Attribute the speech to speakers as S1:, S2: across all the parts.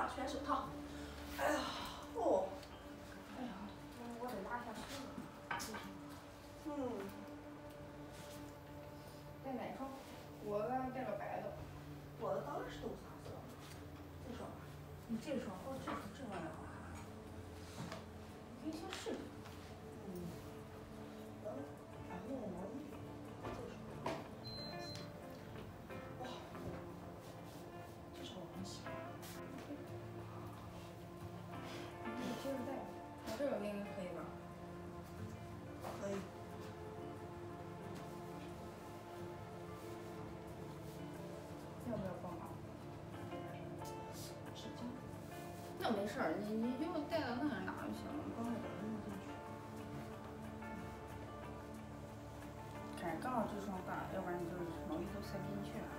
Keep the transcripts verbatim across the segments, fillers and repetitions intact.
S1: 上全手套。哎呀，哦，
S2: 哎呀，我得拉一下袖子。
S1: 嗯。
S2: 带哪双？我带个白的。
S1: 我的当然是豆沙色。这双吧。
S2: 你这双，哦，这双这双也好看。可以先试试。
S1: 嗯。然后，然后毛衣。哇，这双我很喜欢。
S2: 你接着戴。我这个应该可以吧？
S1: 可以。
S2: 要不要帮忙？
S1: 纸巾。
S2: 那没事儿，你你就带到那儿拿就行了。
S1: 帮我把它弄进去。
S2: 看，刚好这双大，要不然就是毛衣都塞不进去了。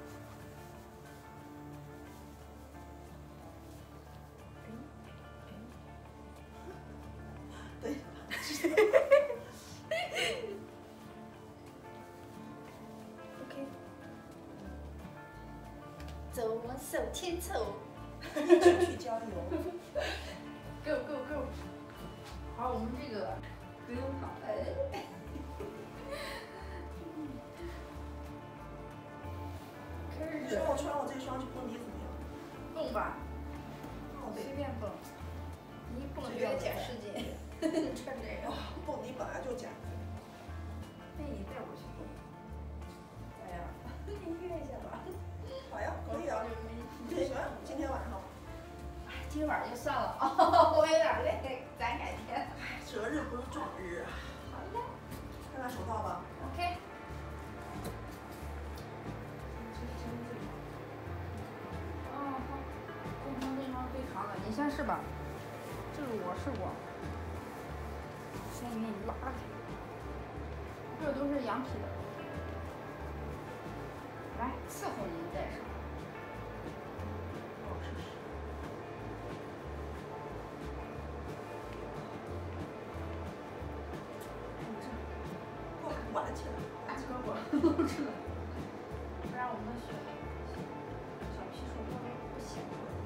S1: 对。
S2: OK。走，我手牵手。
S1: 一起去郊游。
S2: Go go go！ 好，我们这个不用跑，哎。开始。
S1: 你说我穿我这双去蹦迪怎么样？
S2: 蹦吧。
S1: 哦，
S2: 随便蹦。你一蹦就要减十斤。穿这个。
S1: 蹦迪本来就减。
S2: 那你带我去蹦。哎呀，你约一下吧。
S1: 好呀，可以啊。行，今天晚上。
S2: 哎，今天晚上就算了啊，我有点累，咱改天。
S1: 哎，择日不如撞日。
S2: 好嘞。
S1: 看看手套吧。
S2: OK。哦，好，这双这双最长的，你先试吧。这个我试过。先给你拉开。这都是羊皮的。来，伺候您戴上。
S1: 我试试。哇，挽起来，
S2: 大胳膊露出来，不然我们的小小皮手套不显出来。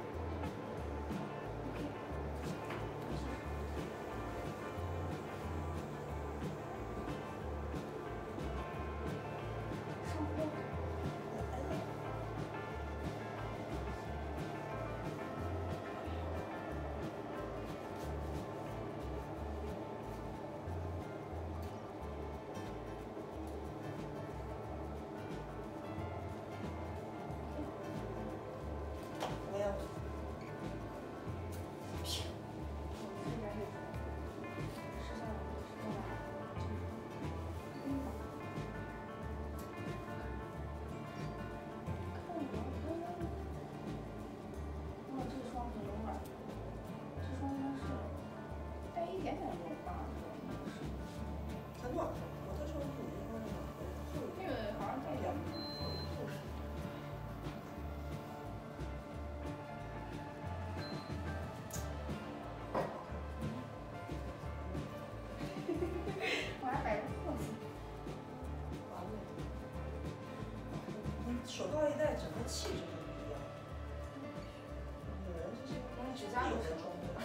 S1: 手套一戴，整个气质就不一样。女人这些
S2: 指甲油的
S1: 装备。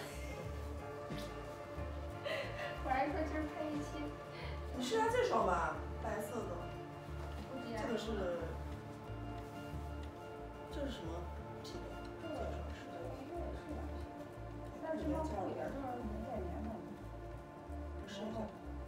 S2: 我还说今儿拍一期。
S1: 你试下这双吧，白色的。这个是，这是什么皮的？这双是。
S2: 但是这双厚一点，这双没带棉的。
S1: 试一下。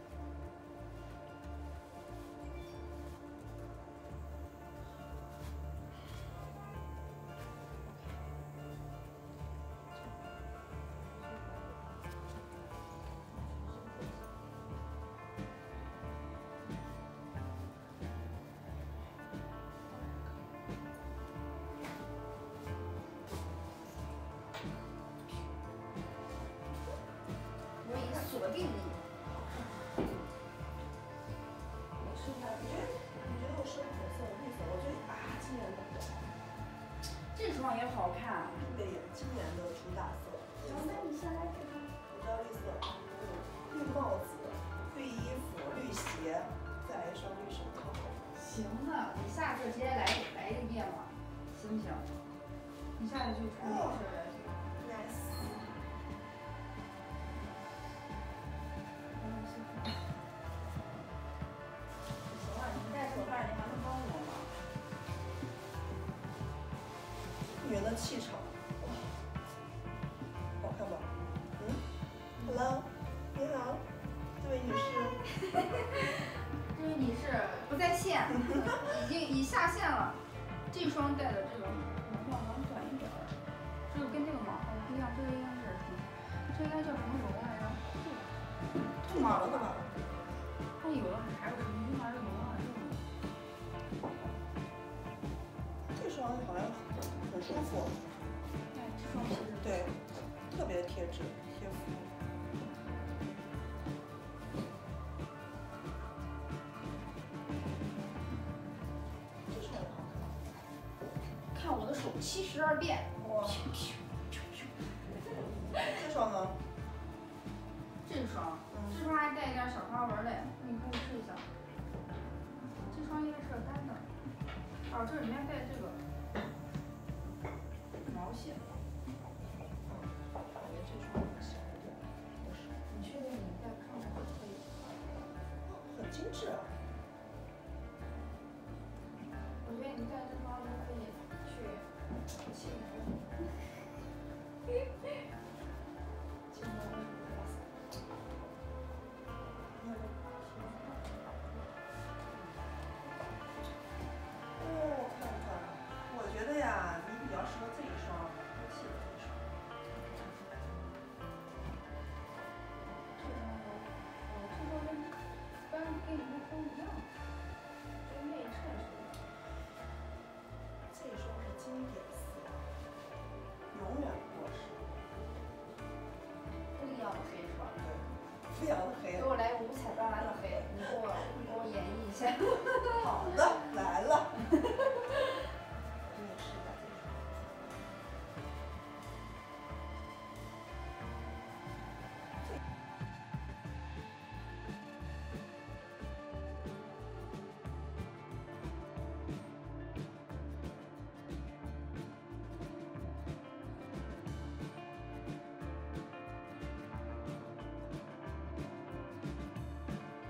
S2: 锁定你。
S1: 我试一下，你觉得你觉得我深红色、绿色，我觉得啊，今年的比较好。
S2: 这双也好看。
S1: 对呀，今年的主打色。
S2: 行，那你先来这个。
S1: 我知道绿色，绿帽子、绿衣服、绿鞋，再来一双绿手套。
S2: 行的，你下次直接来来一遍吧，行不行？你下次就穿这身来。 行了，你戴手串，你还能帮我吗？
S1: 女人的气场，哇，好看吧？嗯 ，Hello， 你好，这位女士。
S2: 这位女士不在线，已经已下线了。这双戴的这个毛好像短一点儿，这个跟这个毛好像不一样，这个应该是什么？这应该叫什么绒来着？兔兔毛的吧？它有的还有什么婴儿绒啊这种。
S1: 这双好像很舒服。
S2: 哎，这双皮质
S1: 对，特别贴纸贴肤。这双也好看。
S2: 看我的手七十二变。
S1: 哇！这双呢？
S2: 这双，这双还带一点小花纹嘞，你可以试一下。这双应该是个单的。哦，这里面带这个毛线。
S1: 感觉这双小一点。
S2: 你确定你戴上面可以？
S1: 很精致啊。